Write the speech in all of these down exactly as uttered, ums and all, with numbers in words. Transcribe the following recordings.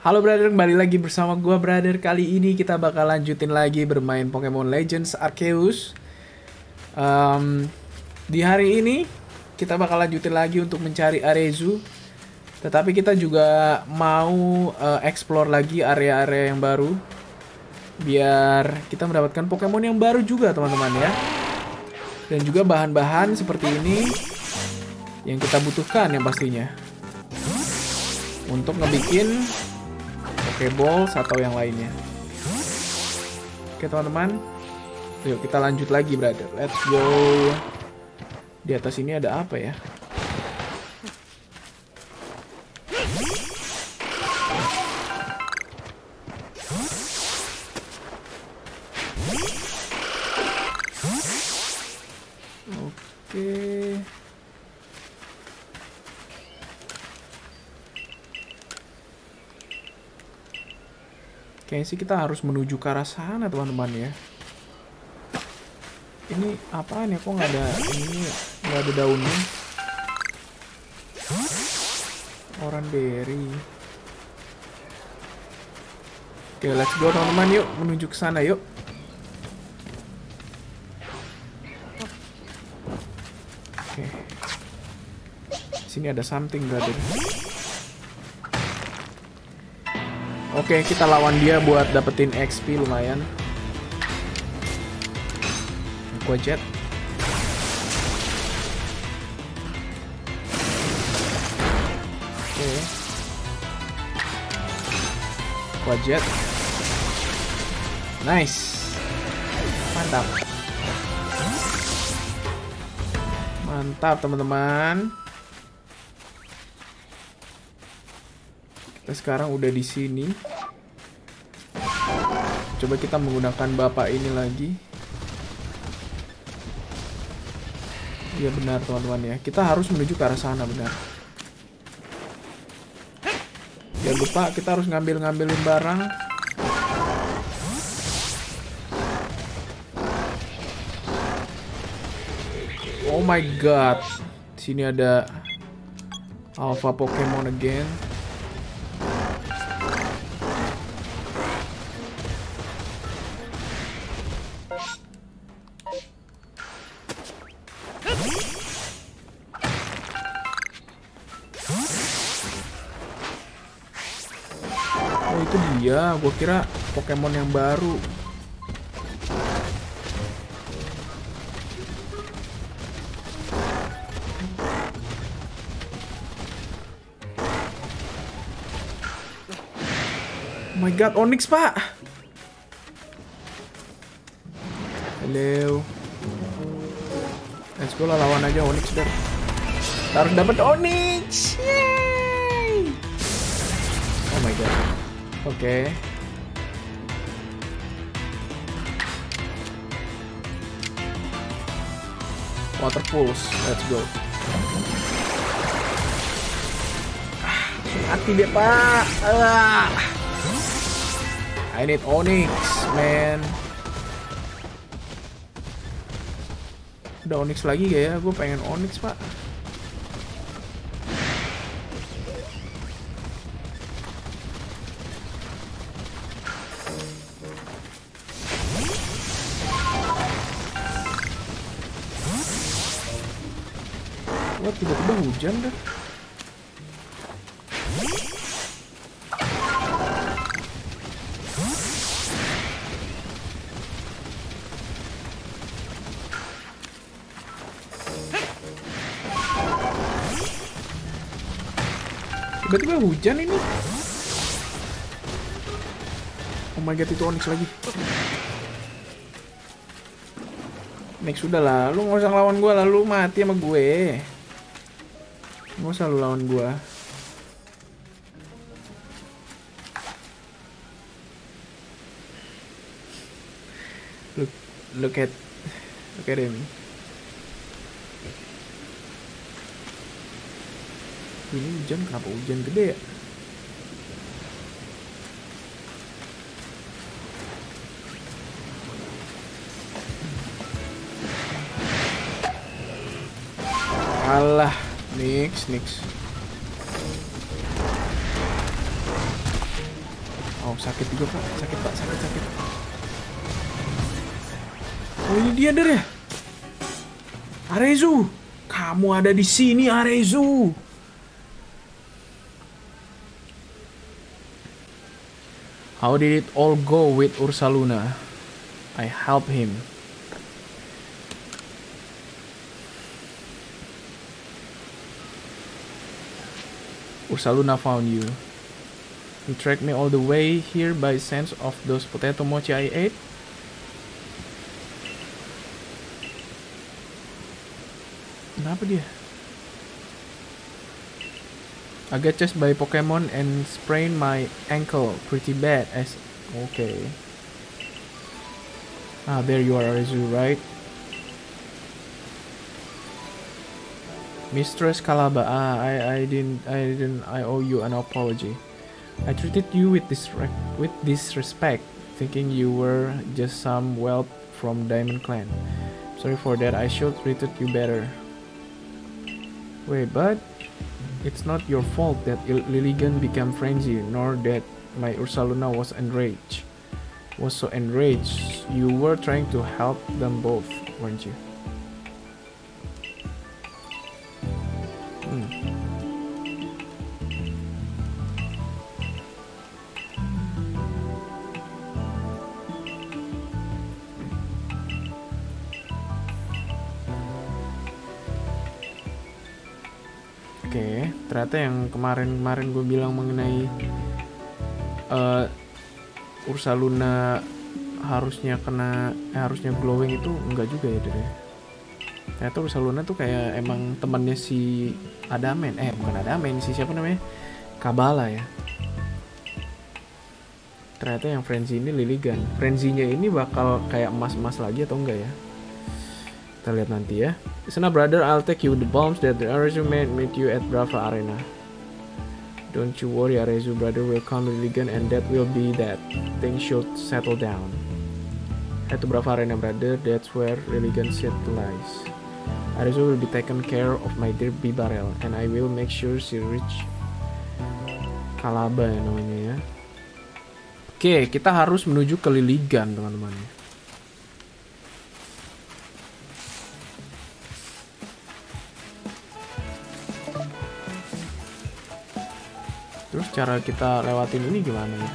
Halo brother, kembali lagi bersama gua brother. Kali ini kita bakal lanjutin lagi bermain Pokemon Legends Arceus. Em, di hari ini kita bakal lanjutin lagi untuk mencari Arezu. Tetapi kita juga mau eh, explore lagi area-area yang baru, biar kita mendapatkan Pokemon yang baru juga teman-teman ya. Dan juga bahan-bahan seperti ini yang kita butuhkan yang pastinya untuk ngebikin Pokeballs atau yang lainnya. Oke teman-teman, yuk kita lanjut lagi brother. Let's go. Di atas ini ada apa ya? Oke. Kayaknya sih kita harus menuju ke arah sana teman-teman ya. Ini apaan ya? Kok nggak ada ini? Nggak ada daunnya? Oranberry. Oke, let's go teman-teman, yuk menuju ke sana yuk. Oke. Sini ada something brother. Oke, kita lawan dia buat dapetin X P lumayan. Aqua Jet. Oke. Aqua Jet. Nice. Mantap. Mantap teman-teman. Kita sekarang udah di sini. Coba kita menggunakan bapak ini lagi. Iya benar teman-teman ya. Kita harus menuju ke arah sana benar. Jangan lupa kita harus ngambil-ngambilin barang. Oh my god. Sini ada Alpha Pokemon again. Oh itu dia, gue kira Pokemon yang baru. Oh my god, Onix pak. Halo. Let's go lah, lawan aja Onix der. Kita harus dapat Onix. Yay! Oh my god. Oke. Okay. Water Pulse, let's go. Mati dia pak. Ah. I need Onix, man. Udah Onix lagi gak ya? Gue pengen Onix pak. Wah tiba-tiba hujan dah. Tiba-tiba hujan ini. Oh my god, itu Onix lagi. Next sudah lah, lu nggak usah lawan gue, lalu mati sama gue. Nggak usah lu lawan gue. Look, look at, look at him. Ini hujan, kenapa hujan gede ya? Alah, nix, nix. Oh, sakit juga Pak. Sakit Pak, sakit sakit. Oh, ini dia Der ya. Arezu, kamu ada di sini Arezu. How did it all go with Ursaluna? I helped him. Ursaluna found you. You tracked me all the way here by sense of those potato mochi I ate. Kenapa dia? I got chased by Pokemon and sprained my ankle pretty bad as... Okay. Ah, there you are, Arezu, right? Mistress Kalaba, ah, I, I didn't, I didn't, I owe you an apology. I treated you with disrespect, with disrespect, thinking you were just some whelp from Diamond Clan. Sorry for that, I should treated you better. Wait, but it's not your fault that Il Lilligant became frenzied, nor that my Ursaluna was enraged. Was so enraged, you were trying to help them both, weren't you? Hmm. Oke, okay, ternyata yang kemarin-kemarin gue bilang mengenai uh, Ursaluna harusnya kena, eh, harusnya glowing itu enggak juga ya deh. Ternyata Ursaluna tuh kayak emang temannya si Adamen, eh bukan Adamen, si siapa namanya? Kabala ya. Ternyata yang frenzy ini Lilligant. Frenzy-nya ini bakal kayak emas-emas lagi atau enggak ya? Kita lihat nanti ya. Sana brother, I'll take you the bombs that the Arezu made meet you at Brava Arena. Don't you worry, Arezu brother will come Lilligant and that will be that. Things should settle down. Head to Brava Arena brother, that's where Lilligant shit lies. Arezu will be taken care of my dear Bibarel and I will make sure she reach Kalaba ya namanya ya. Oke, kita harus menuju ke Lilligant teman-teman. Terus cara kita lewatin ini gimana ya?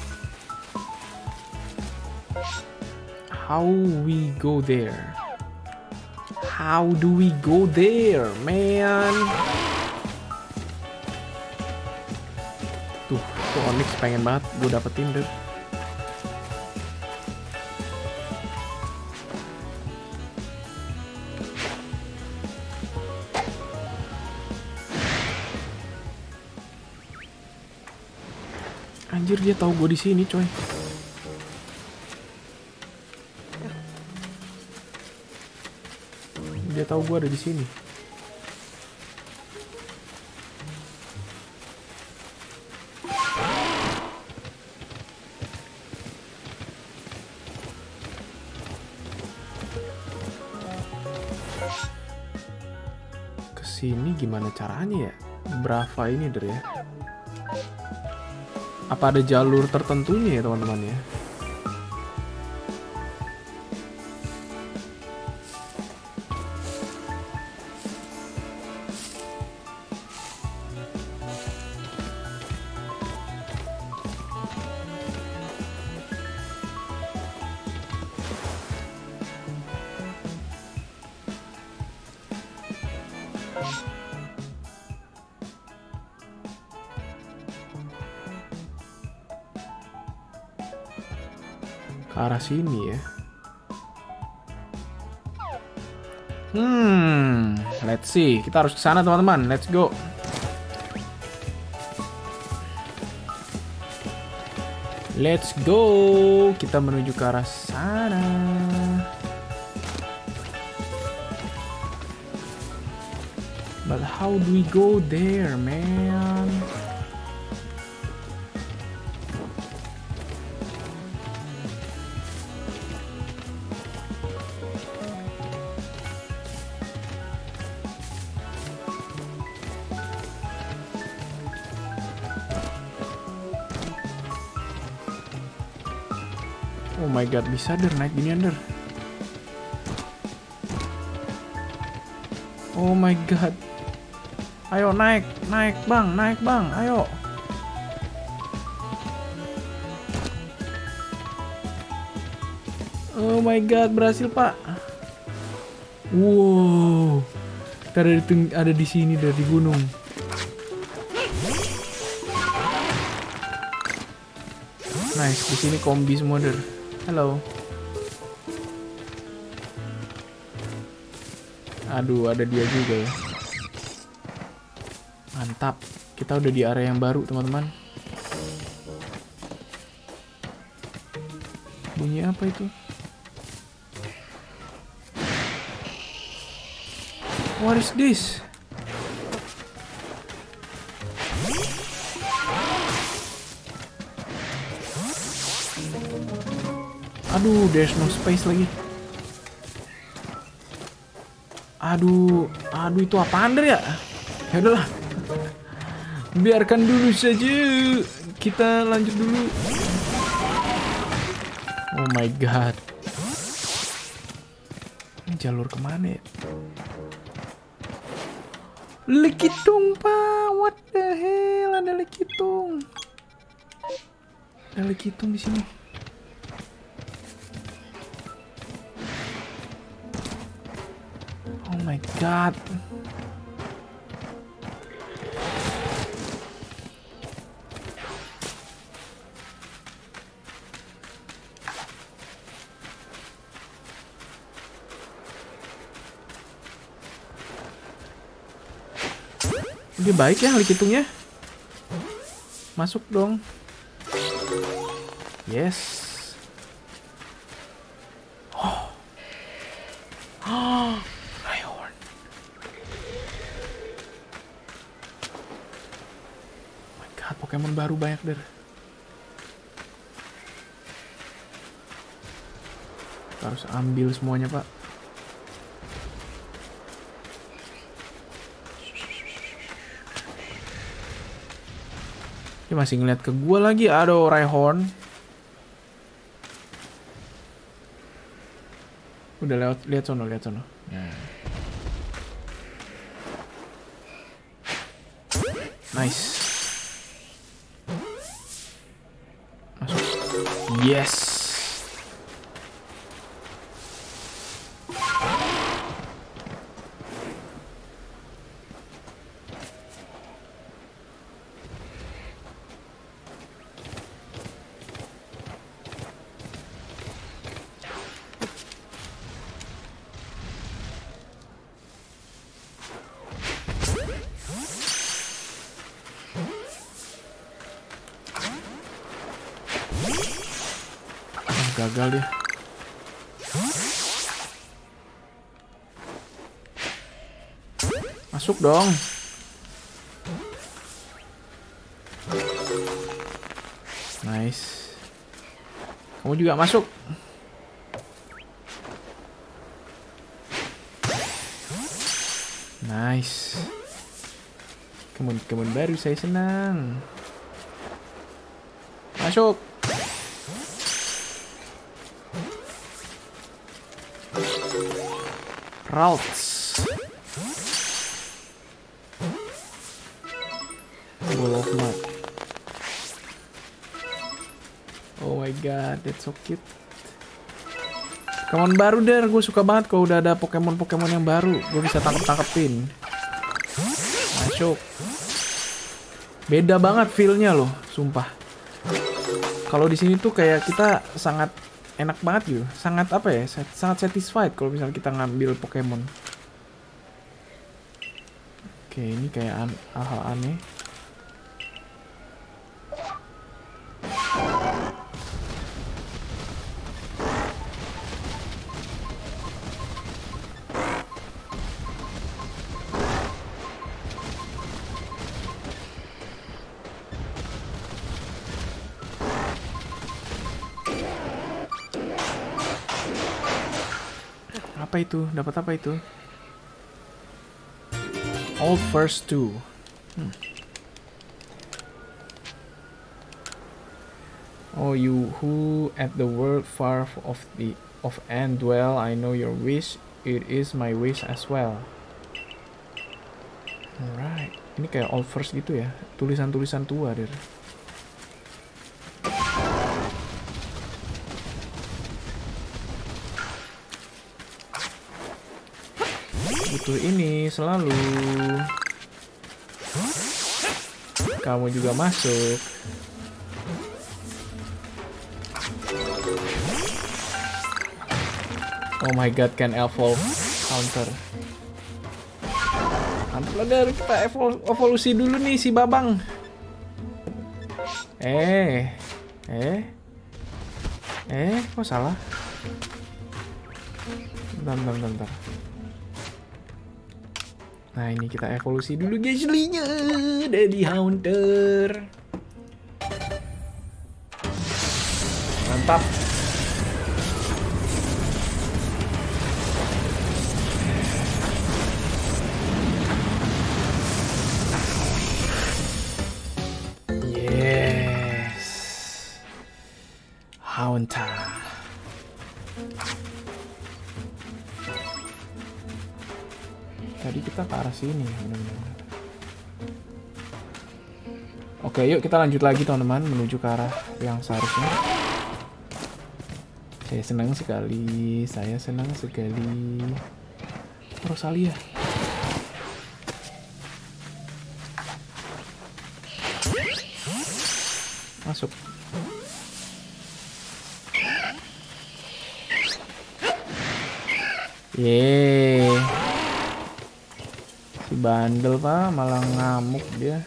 How we go there? How do we go there, man? Tuh, tuh Onyx pengen banget gue dapetin deh. Anjir, dia tahu gue di sini, coy. Dia tahu gue ada di sini. Kesini gimana caranya ya? Brava ini der ya. Apa ada jalur tertentunya ya teman-teman ya? Ke arah sini ya. Hmm, let's see. Kita harus ke sana teman-teman. Let's go. Let's go. Kita menuju ke arah sana. But how do we go there, man? Oh my god, bisa der naik ginian der. Oh my god. Ayo naik, naik bang, naik bang, ayo. Oh my god, berhasil pak. Wow, kita ada di, ada di sini dari gunung. Nice, di sini kombi semua der. Halo. Aduh, ada dia juga ya. Mantap, kita udah di area yang baru teman-teman. Bunyi apa itu? What is this? Aduh, there's no space lagi. Aduh, aduh itu apaan der ya? Ya udahlah. Biarkan dulu saja. Kita lanjut dulu. Oh my god. Ini jalur kemana ya? Lekitung pak, what the hell, ada lekitung. Ada lekitung di sini. Oh my god. Dia baik ya lekitungnya. Masuk dong. Yes. Oh. Oh. Rhyhorn. Oh my god, Pokemon baru banyak der. Kita harus ambil semuanya pak. Dia masih ngeliat ke gua lagi. Aduh, Rhyhorn. Udah lewat, lihat sono, lihat sono. Nah. Nice. Masuk. Yes. Gagal dia. Masuk dong. Nice. Kamu juga masuk. Nice. Kebun-kebun baru, saya senang. Masuk. Routes. Ball of mud. Oh my god, that's so cute. Pokemon baru der, gue suka banget kalau udah ada Pokemon-Pokemon yang baru, gue bisa tangkep-tangkepin. Masuk. Beda banget feel-nya loh, sumpah. Kalau di sini tuh kayak kita sangat enak banget gitu, sangat apa ya, sangat satisfied kalau misalnya kita ngambil Pokemon. Oke, ini kayak hal-hal aneh. Apa itu? Dapat apa itu? All first two. Hmm. Oh, you who at the world far of the of end dwell, I know your wish. It is my wish as well. Alright, ini kayak old verse gitu ya, tulisan-tulisan tua der. Butuh ini selalu. Kamu juga masuk. Oh my god, can evolve counter. Mantap lah dari kita evol evolusi dulu nih si Babang. Eh, eh, eh, kok salah? Bentar, bentar, bentar. Nah ini kita evolusi dulu guys, linya Daddy Haunter. Mantap. Haunter. Tadi kita ke arah sini benar-benar. Oke, yuk kita lanjut lagi teman-teman menuju ke arah yang seharusnya. Saya senang sekali, saya senang sekali. Rosalia. Masuk. Yeay. Si bandel pak malah ngamuk dia.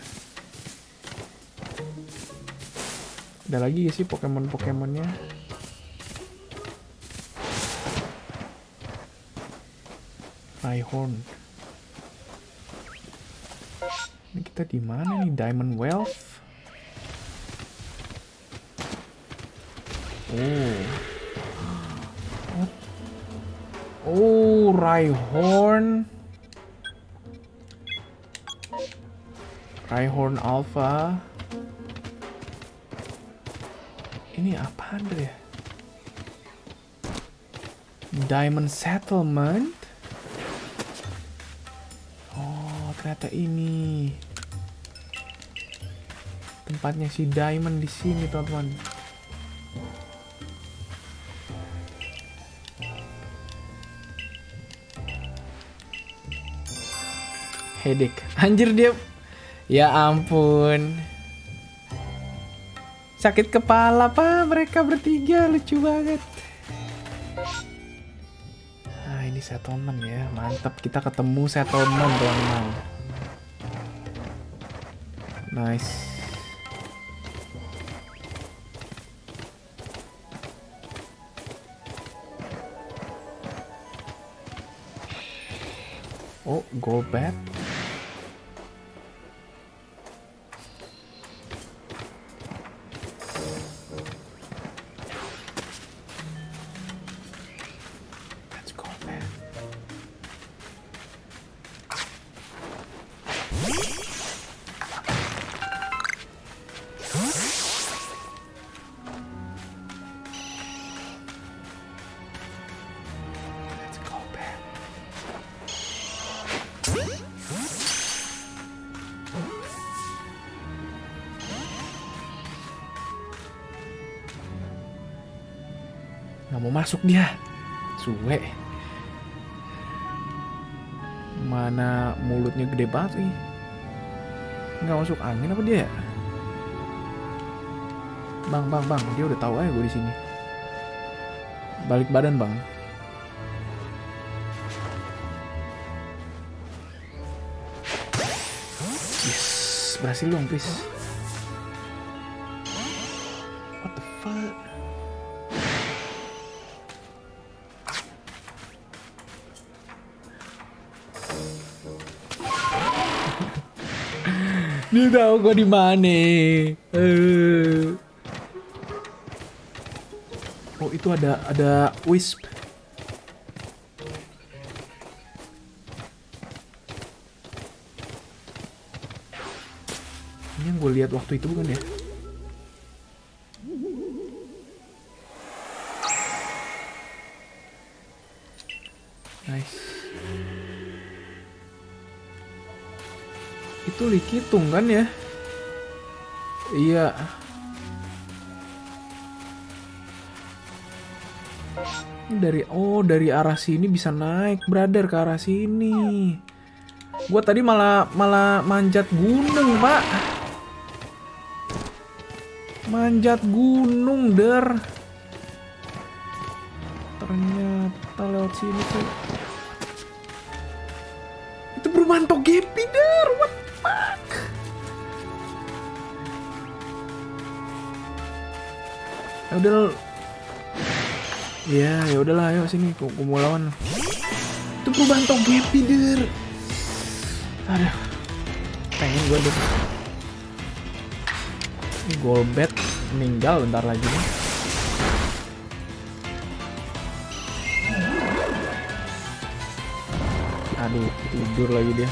Ada lagi sih Pokemon-Pokemonnya. Rhyhorn. Ini kita di mana nih? Diamond Wealth. Oh. Oh, Rhyhorn. Rhyhorn Alpha. Ini apaan deh? Diamond Settlement. Oh, ternyata ini tempatnya si Diamond di sini, teman-teman. Headache. Anjir dia. Ya ampun. Sakit kepala pak mereka bertiga, lucu banget. Nah ini settlement ya, mantap kita ketemu settlement teman-teman. Nice. Oh, Golbat. Nggak mau masuk dia. Suwe. Mana mulutnya gede banget nih. Nggak masuk angin apa dia? Bang, bang, bang. Dia udah tahu aja gue di sini. Balik badan, bang. Yes, berhasil dong, please. What the fuck? Dia tahu gue di mana. Uh. Oh itu ada ada wisp. Ini yang gue lihat waktu itu bukan ya? Nice. Itu Likitung kan ya? Iya. Dari oh dari arah sini bisa naik, brother, ke arah sini. Gua tadi malah malah manjat gunung, Pak. Manjat gunung, der. Ternyata lewat sini tuh. Itu perumahan Togepi, der. What the fuck? Ya udah. Ya, ya udahlah, ayo sini, aku mau lawan. Itu perubahan Togepi, der. Aduh, pengen gue deh. Ini Golbat meninggal bentar lagi nih. Aduh, tidur lagi dia.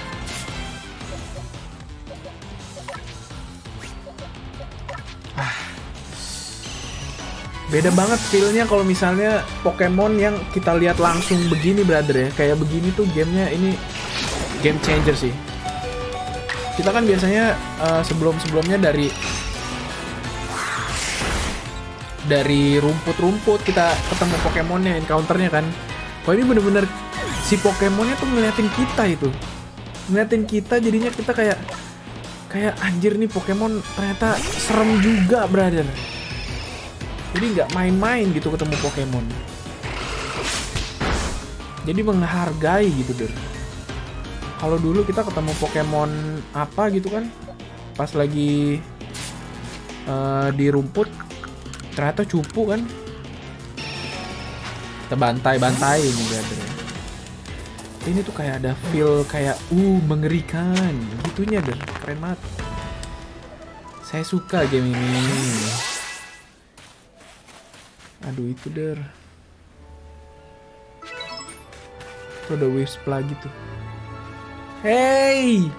Beda banget feel-nya kalau misalnya Pokemon yang kita lihat langsung begini, brother ya. Kayak begini tuh gamenya ini game changer sih. Kita kan biasanya uh, sebelum-sebelumnya dari dari rumput-rumput kita ketemu Pokemonnya, encounternya kan. Kalau ini bener-bener si Pokemonnya tuh ngeliatin kita itu, ngeliatin kita, jadinya kita kayak kayak anjir nih Pokemon ternyata serem juga, brother. Jadi nggak main-main gitu ketemu Pokemon. Jadi menghargai gitu, der. Kalau dulu kita ketemu Pokemon apa gitu kan, pas lagi uh, di rumput, ternyata cupu kan. Kita bantai-bantai ini, brother. Ini tuh kayak ada feel kayak uh mengerikan gitunya, der. Keren banget. Saya suka game ini. Aduh, itu, der. Tuh ada Wisp lagi tuh. Hey!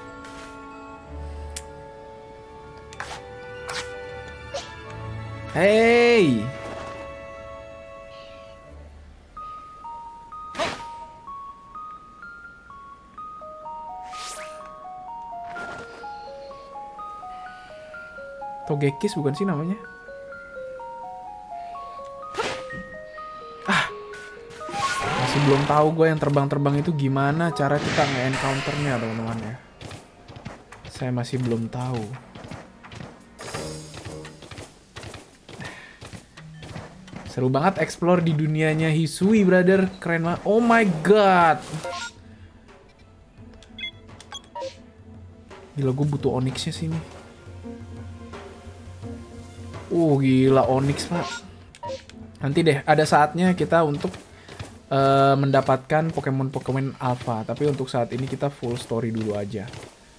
Hey! Togekiss bukan sih namanya? Belum tahu gue yang terbang-terbang itu gimana cara kita nge-encounternya, teman-teman ya. Saya masih belum tahu. Seru banget explore di dunianya Hisui, brother. Keren banget. Oh my god. Gila, gue butuh Onyxnya sini. Oh gila, Onyx, pak. Nanti deh ada saatnya kita untuk Uh, mendapatkan Pokemon-Pokemon Alpha. Tapi untuk saat ini kita full story dulu aja.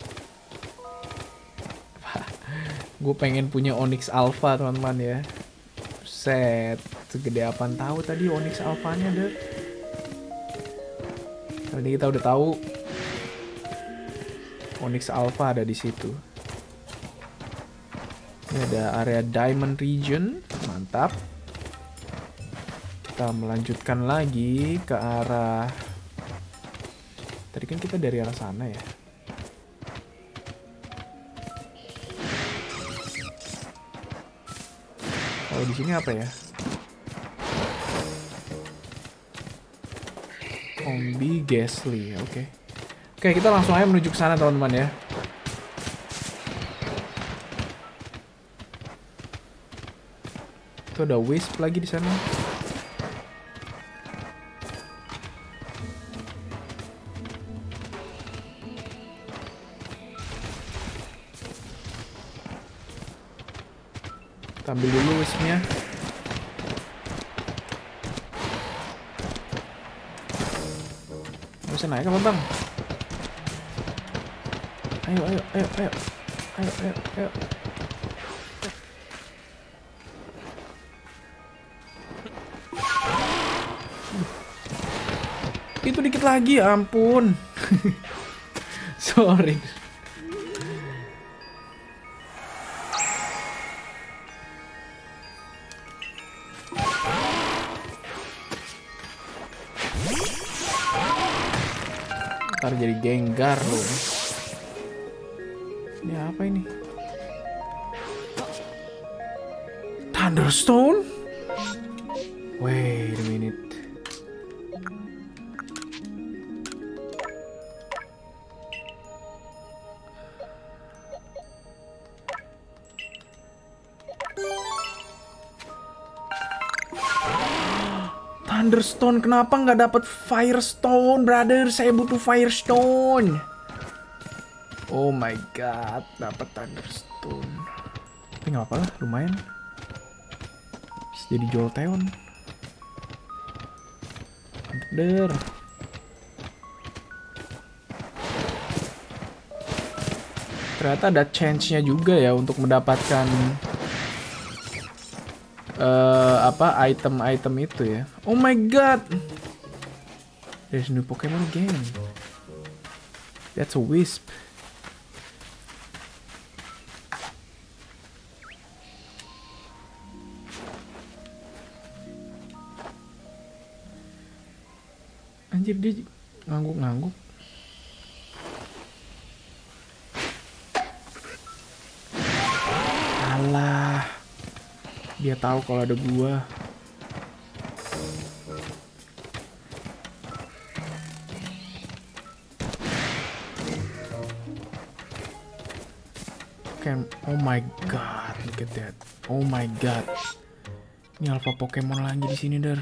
Gue pengen punya Onyx Alpha, teman-teman ya. Set, segede apaan tahu tadi Onyx Alpha-nya, deh. Tadi kita udah tahu Onyx Alpha ada di situ. Ini ada area Diamond Region, mantap. Kita melanjutkan lagi ke arah. Tadi kan kita dari arah sana ya. Kalau di sini apa ya? Ombi Ghastly, oke. Okay. Oke, okay, kita langsung aja menuju ke sana, teman-teman ya. Itu ada Wisp lagi di sana. Ambil dulu Wispnya. Bisa naik apa, bang? Ayo, ayo, ayo, ayo, ayo, ayo, ayo. Itu dikit lagi, ampun. Sorry. Ntar jadi Gengar loh. Ini apa ini? Thunderstone? Wait a minute. Thunderstone, kenapa nggak dapat Firestone, brother? Saya butuh Firestone. Oh my god, dapat Thunderstone. Tapi nggak apa lah, lumayan. Bisa jadi Jolteon. Mantap der. Ternyata ada chance-nya juga ya untuk mendapatkan Uh, apa item-item itu ya. Oh my god, there's new Pokemon again. That's a Wisp. Anjir, dia ngangguk-ngangguk. Alah, dia tahu kalau ada gua. Can, oh my god, look at that. Oh my god. Ini alpha Pokemon lagi di sini, der.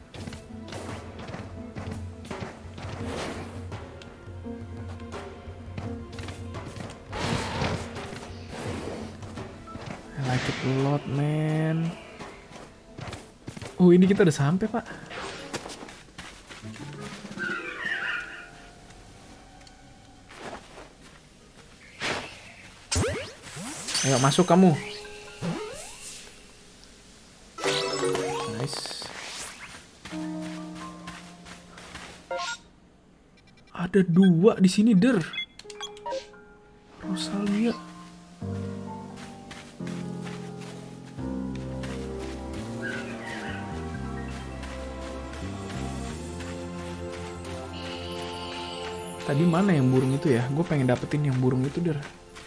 I like it a lot, man. Oh, ini kita udah sampai, Pak. Ayo masuk kamu. Nice. Ada dua di sini, der. Rosalia. Tadi mana yang burung itu ya? Gue pengen dapetin yang burung itu, der.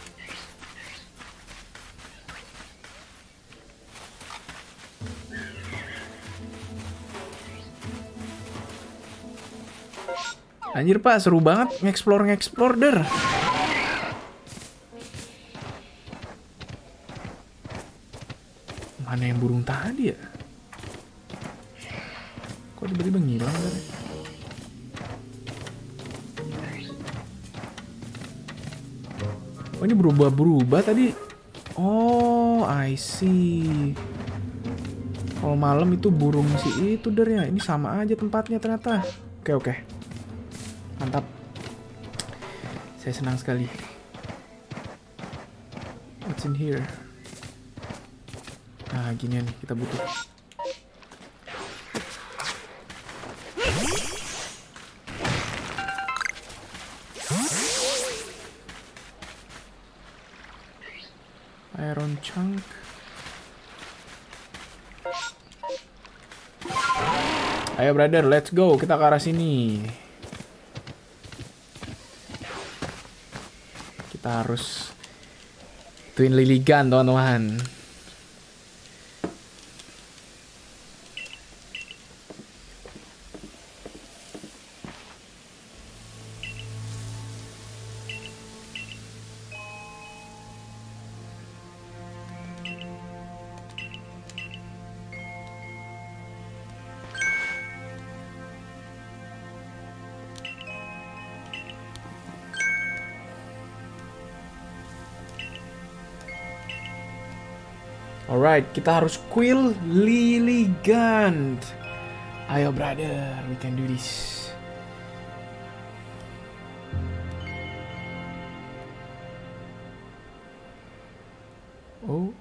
Anjir, Pak, seru banget nge-explore-nge-explore, der. Mana yang burung tadi ya? Kok tiba-tiba ngilang, der? Oh, ini berubah-berubah tadi. Oh, I see. Kalau malam itu burung si itu, der ya. Ini sama aja tempatnya ternyata. Oke, oke. Mantap. Saya senang sekali. What's in here? Nah, gini nih kita butuh. Iron Chunk. Ayo brother, let's go. Kita ke arah sini. Kita harus Twin Liligan, teman-teman. Alright, kita harus Quill Lilligant. Ayo brother, we can do this. Oh.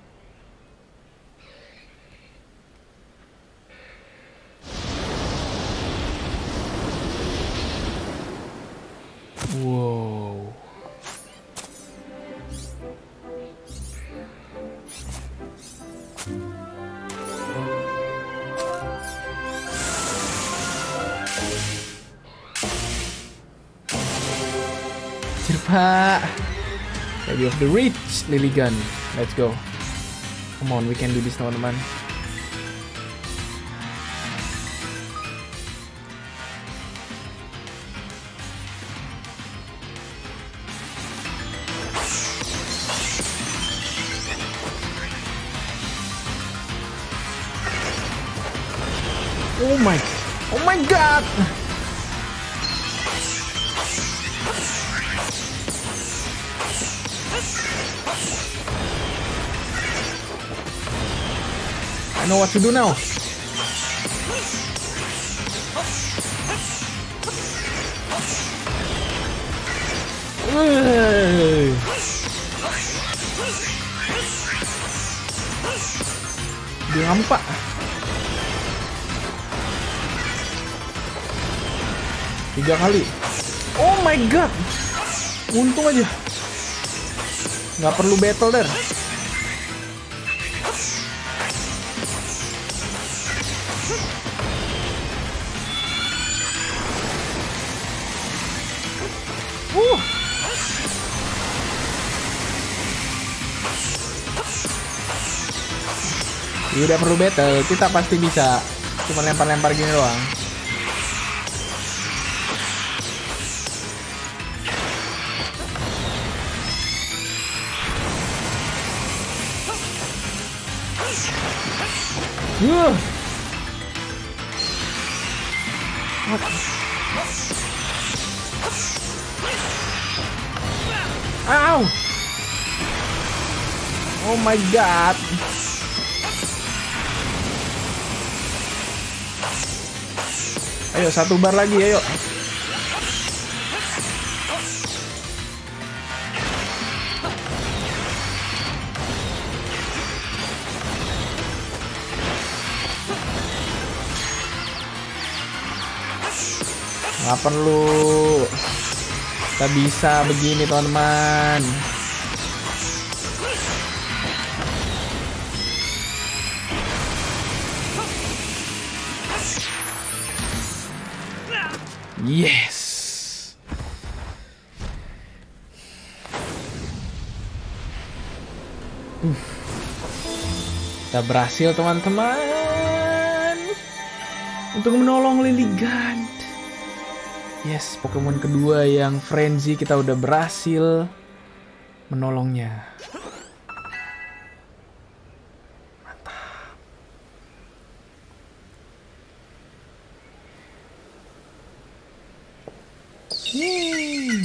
Wow. pak. Lady of the Rich, Liligan. Let's go. Come on, we can do this teman-teman. Oh my, oh my god. I know what to do now. Uh. Dia ngampak. Tiga kali. Oh my god. Untung aja. Nggak perlu battle der. Uh. Tidak perlu battle, kita pasti bisa. Cuma lempar-lempar gini doang. Uh. What? Ow! Oh my god! Ayo satu bar lagi, ayo. Nggak perlu. Kita bisa begini teman-teman. Yes. Uh. Kita berhasil teman-teman untuk menolong Lilligant. Yes, Pokemon kedua yang Frenzy kita udah berhasil menolongnya. Mantap. Hmm.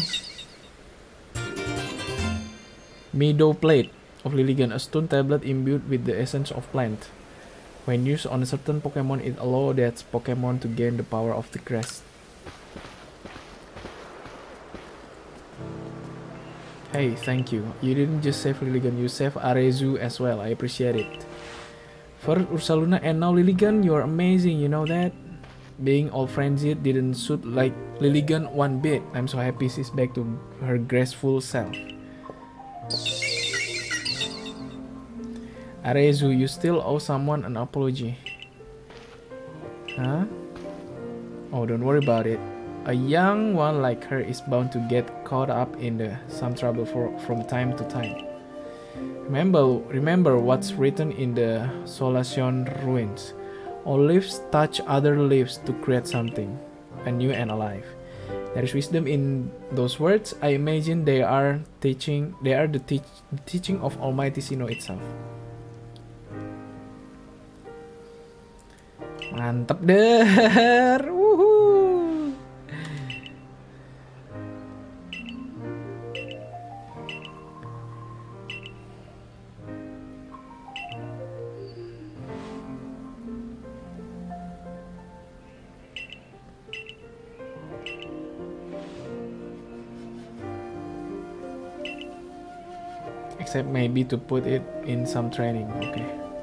Meadow Plate of Lilligant, a stone tablet imbued with the essence of plant. When used on a certain Pokemon, it allows that Pokemon to gain the power of the grass. Hey, thank you. You didn't just save Lilligant, you saved Arezu as well. I appreciate it. First Ursaluna and now Lilligant, you're amazing, you know that? Being all frenzied didn't suit like Lilligant one bit. I'm so happy she's back to her graceful self. Arezu, you still owe someone an apology. Huh? Oh, don't worry about it. A young one like her is bound to get caught up in the, some trouble for, from time to time. Remember, remember what's written in the Solaceon ruins. All leaves touch other leaves to create something, a new and alive. There is wisdom in those words. I imagine they are teaching. They are the, teach, the teaching of Almighty Sinnoh itself. Mantap der. Woohoo. Except maybe to put it in some training. Okay.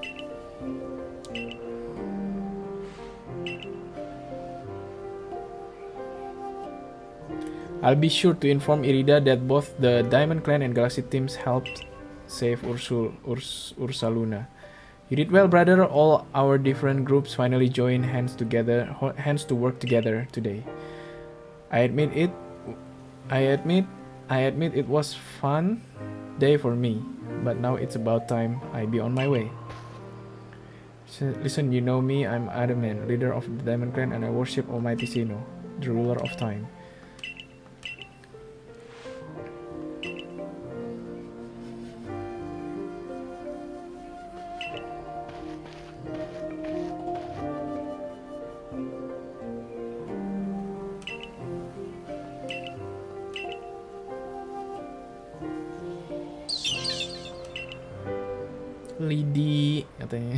I'll be sure to inform Irida that both the Diamond Clan and Galaxy teams helped save Ursul, Urs, Ursaluna. You did well, brother. All our different groups finally joined hands together, hands to work together today. I admit it. I admit I admit it was fun day for me, but now it's about time I be on my way. S- Listen, you know me, I'm Adaman, leader of the Diamond Clan, and I worship Almighty Sino, the ruler of time. Lidi katanya.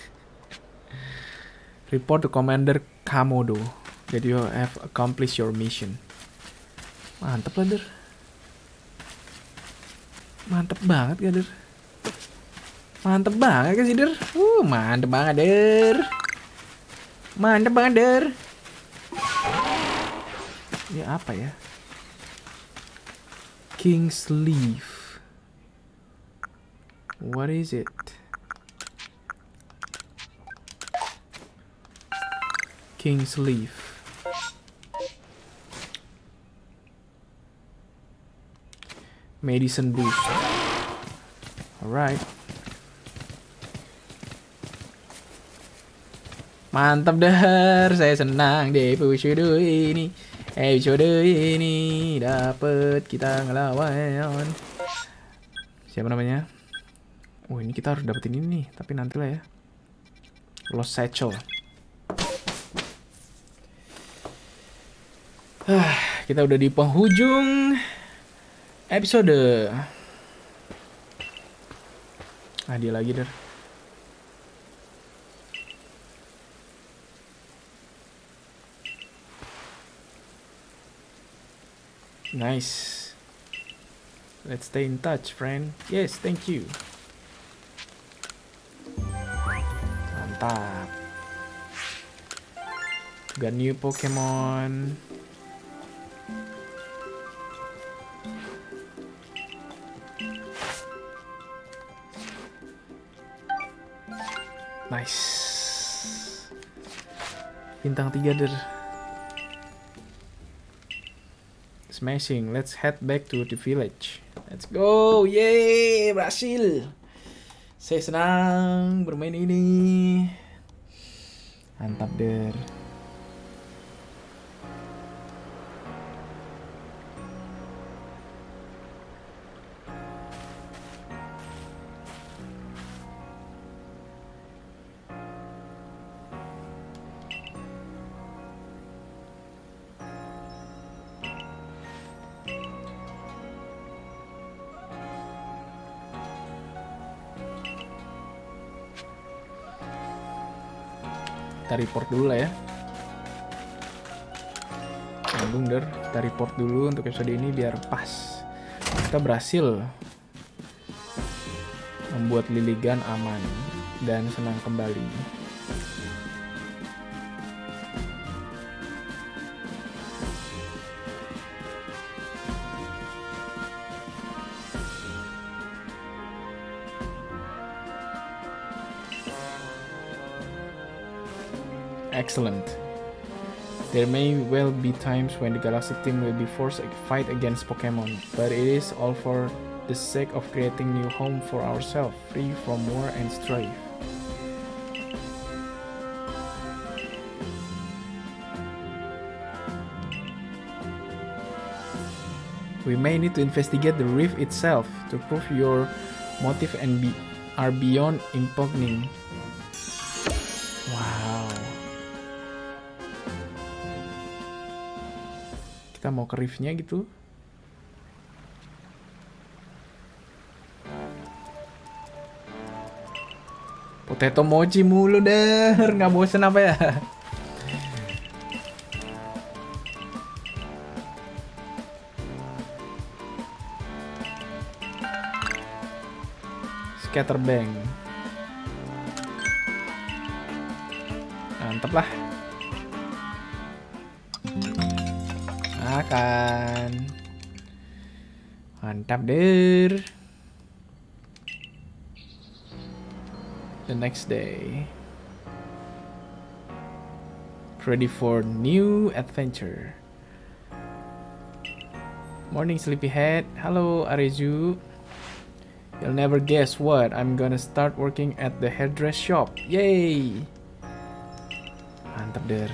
Report to Commander Kamodo that you have accomplished your mission. Mantep lah, Der. Mantep banget ya, Der. Mantep banget kan sih, Der. Uh, mantep banget, Der. Mantep banget, Der. Ya apa ya? King's Leaf. What is it? King's Leaf. Medicine boost. Alright. Mantap dah, saya senang deh episode ini. Episode ini dapat kita ngelawan. Siapa namanya? Oh, ini kita harus dapetin ini nih, tapi nantilah ya. Lost Satchel. Ah, kita udah di penghujung episode. Ah, dia lagi, Der. Nice. Let's stay in touch, friend. Yes, thank you. Mantap. Got new Pokemon. Nice. Bintang tiga, Der. Smashing. Let's head back to the village. Let's go. Yeay, berhasil. Saya senang bermain ini. Mantap, Der. Kita report dulu lah ya. Nyambung, Der. Kita report dulu untuk episode ini biar pas. Kita berhasil membuat Liligan aman dan senang kembali. Excellent. There may well be times when the Galactic team will be forced to fight against Pokemon, but it is all for the sake of creating new home for ourselves, free from war and strife. We may need to investigate the rift itself to prove your motive and be are beyond impugning. Wow. Kita mau ke riftnya gitu. Potato mochi mulu, Der. Nggak bosen apa ya? Scatterbang. Mantep lah. Makan. Mantap, Der. The next day. Ready for new adventure. Morning sleepyhead. Halo Arezu. You'll never guess what, I'm gonna start working at the hairdress shop. Yay! Mantap der.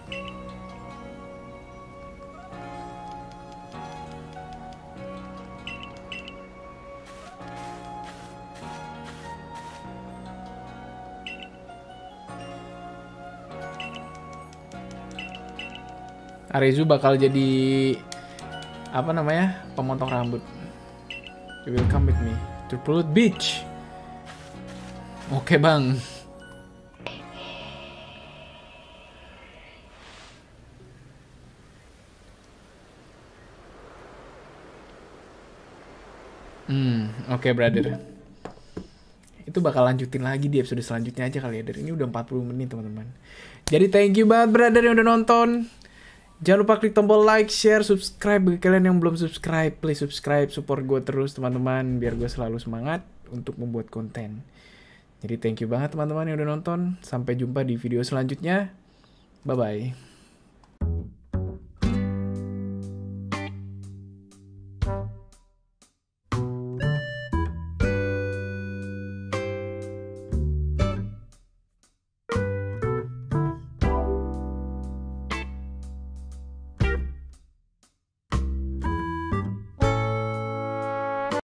Arezu bakal jadi apa namanya, pemotong rambut. You will come with me to Pulut Beach. Oke bang. Hmm, oke okay, brother. Itu bakal lanjutin lagi di episode selanjutnya aja kali ya. Dari ini udah empat puluh menit teman-teman. Jadi thank you banget brother yang udah nonton. Jangan lupa klik tombol like, share, subscribe. Bagi kalian yang belum subscribe, please subscribe, support gue terus teman-teman, biar gue selalu semangat untuk membuat konten. Jadi thank you banget teman-teman yang udah nonton. Sampai jumpa di video selanjutnya. Bye-bye.